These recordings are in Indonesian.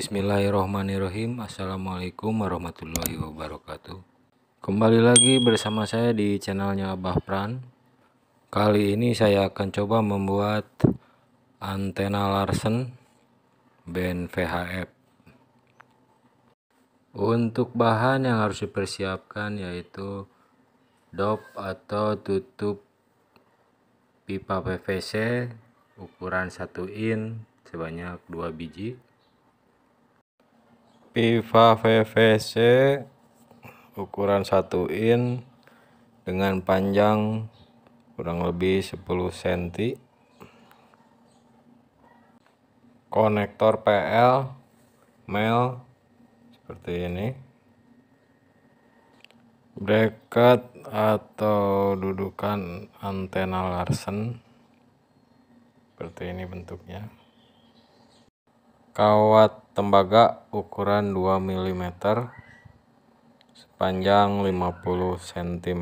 Bismillahirrohmanirrohim. Assalamualaikum warahmatullahi wabarakatuh. Kembali lagi bersama saya di channelnya Abah Pran. Kali ini saya akan coba membuat antena Larsen band VHF. Untuk bahan yang harus dipersiapkan yaitu dop atau tutup pipa PVC ukuran 1 in sebanyak 2 biji. Pipa PVC ukuran 1 in dengan panjang kurang lebih 10 cm. Konektor PL mel seperti ini. Bracket atau dudukan antena Larsen seperti ini bentuknya. Kawat tembaga ukuran 2 mm sepanjang 50 cm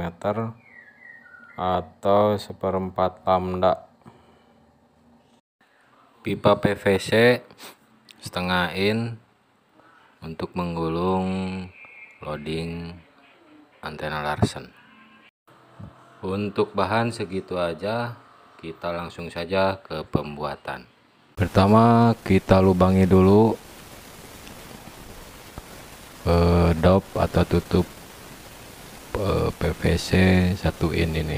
atau 1/4 lambda. Pipa PVC setengah in untuk menggulung loading antena Larsen. Untuk bahan segitu aja, kita langsung saja ke pembuatan. Pertama kita lubangi dulu dop atau tutup PVC 1 in ini.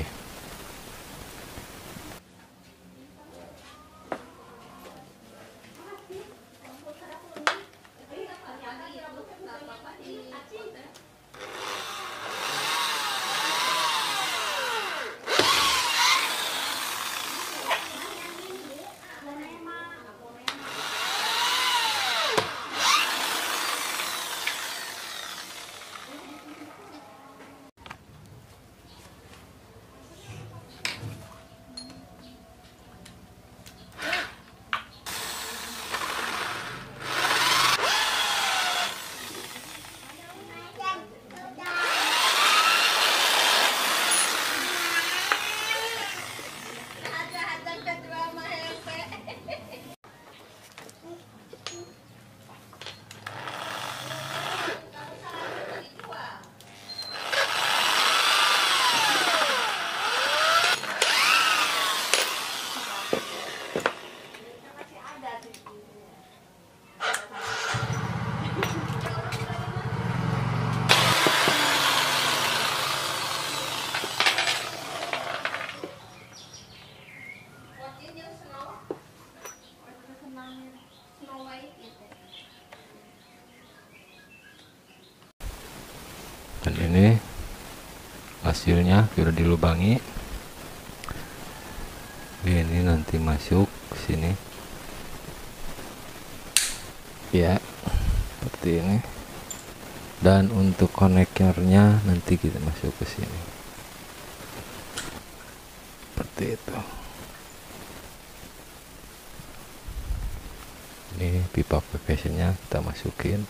Dan ini hasilnya sudah dilubangi. Ini nanti masuk ke sini. Ya, seperti ini. Dan untuk konektornya nanti kita masuk ke sini. Seperti itu. Ini pipa PVC-nya kita masukin.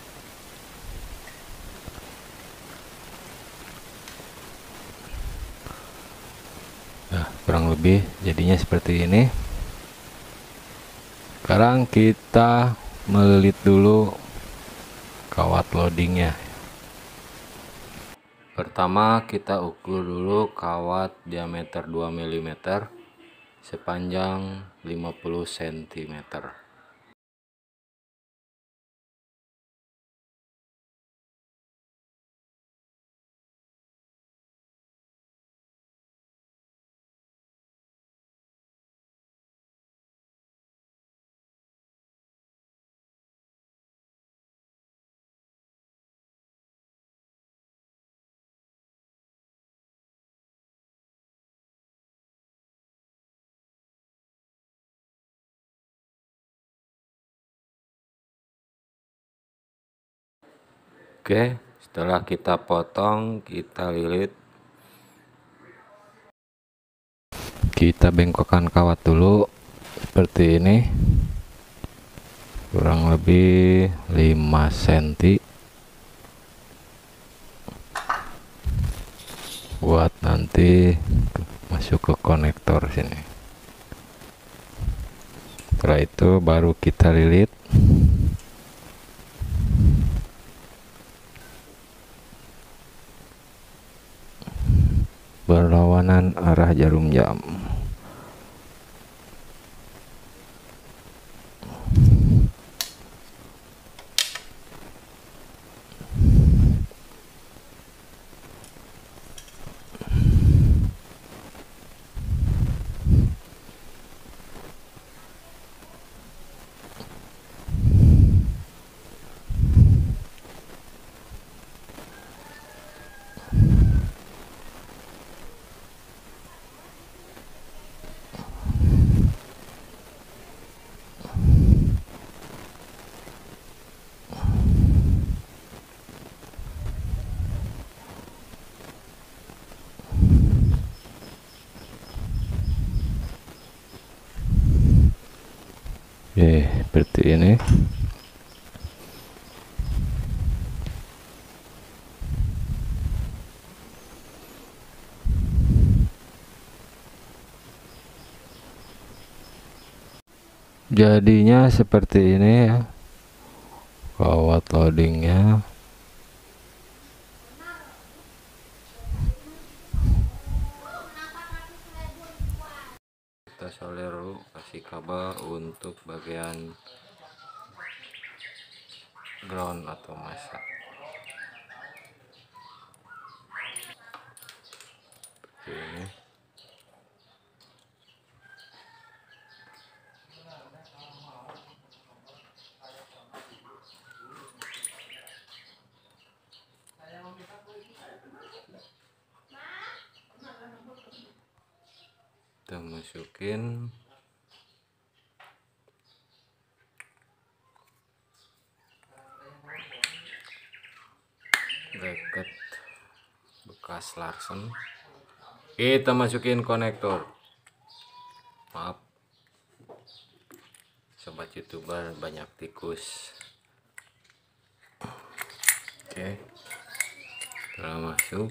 Nah, kurang lebih jadinya seperti ini. Sekarang kita melilit dulu kawat loadingnya. Pertama kita ukur dulu kawat diameter 2 mm sepanjang 50 cm. Oke, setelah kita potong, kita lilit. Kita bengkokkan kawat dulu seperti ini. Kurang lebih 5 cm. Buat nanti masuk ke konektor sini. Setelah itu baru kita lilit berlawanan arah jarum jam. Oke, seperti ini. Jadinya seperti ini ya, kawat loadingnya. Kita solder dulu, kasih kabel untuk bagian ground atau masa. Seperti ini. Kita masukin bracket bekas Larsen. Kita masukin konektor. Maaf, sobat youtuber banyak tikus. Oke, setelah masuk,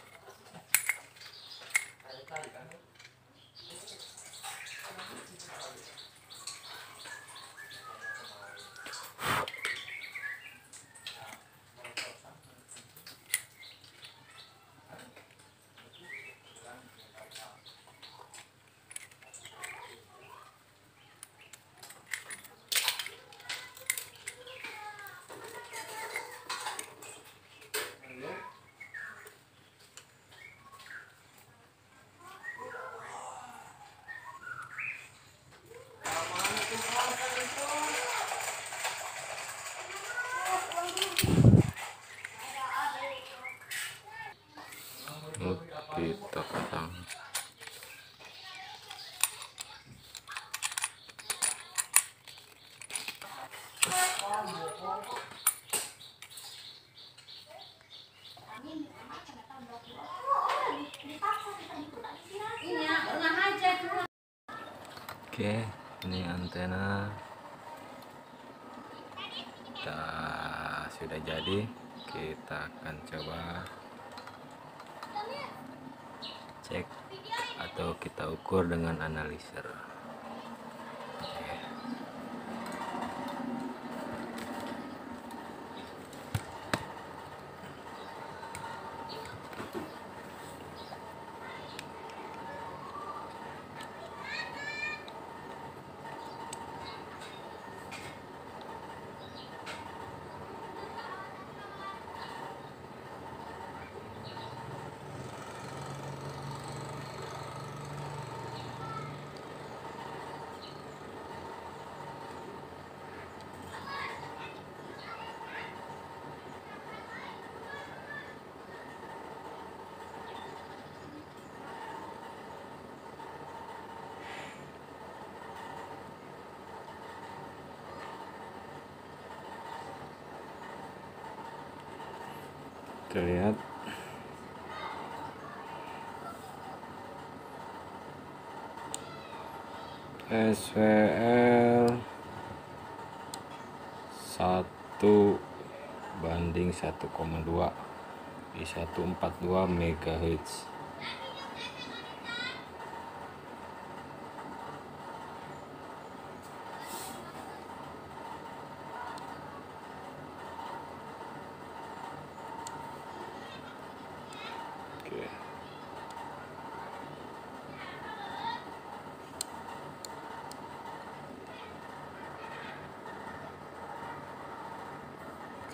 kita pasang. Oke, ini antena sudah jadi. Kita akan coba cek atau kita ukur dengan analiser. Oke. Kita lihat SVR 1:1,2 di 142 MHz. Oke.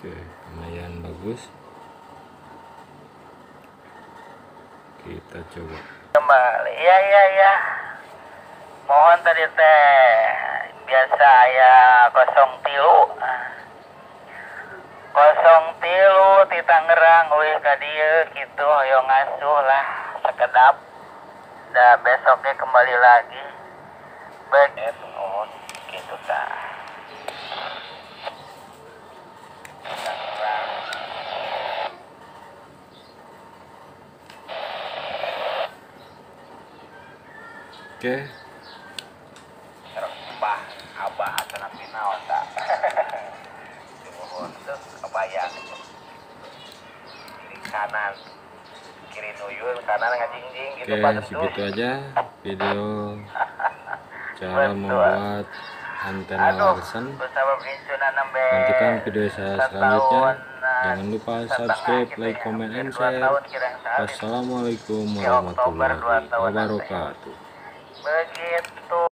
Oke, lumayan bagus. Kita coba kembali. Ya. Mohon tadi teh biasa ya 03 di Tangerang wih ka dieu kitu hoyong ngasuh lah sekedap. Da besoknya kembali lagi. Begitu gitu tah. Oke. Mbah abah cenah pinaon tah. Nuhun teh kebayang. Kiri kanan. Kiri nuyun kanan ngajingjing gitu Oke, segitu aja video cara membuat antena Larsen. Nantikan video saya selanjutnya. Jangan lupa subscribe, like, comment, and share. Wassalamualaikum warahmatullahi wabarakatuh. Begitu.